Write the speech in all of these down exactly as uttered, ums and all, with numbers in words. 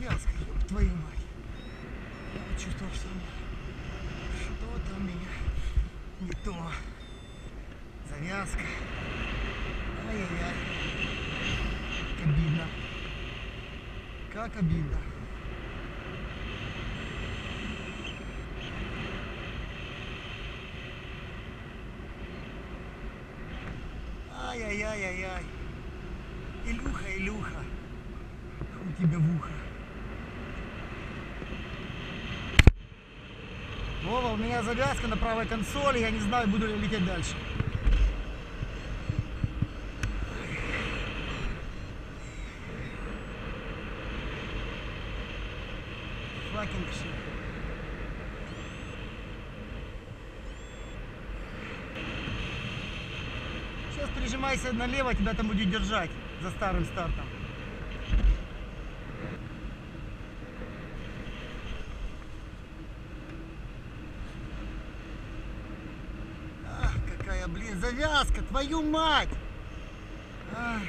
завязка, ёб твою мать. Я чувствовал, что что-то у меня не то. Завязка. Ай-яй-яй. Как обидно. Как обидно. Ай-яй-яй-яй-яй. Илюха, Илюха. У тебя в ухо. Вова, у меня завязка на правой консоли, я не знаю, буду ли лететь дальше. Fucking shit. Сейчас прижимайся налево, тебя там будет держать за старым стартом. Ах, какая, блин, завязка, твою мать! Ах.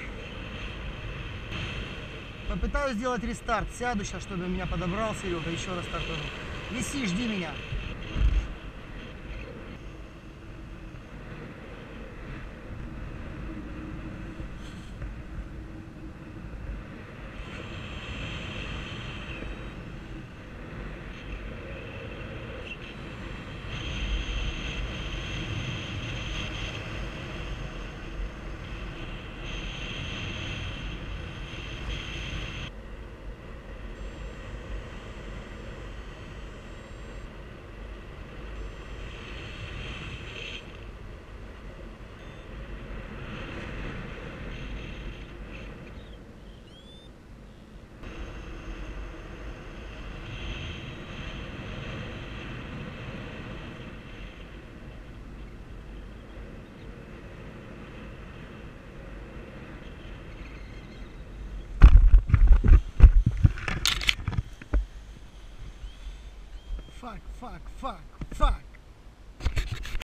Попытаюсь сделать рестарт. Сяду сейчас, чтобы меня подобрал Серега. Еще раз стартану. Виси, жди меня. Fuck, fuck, fuck, fuck.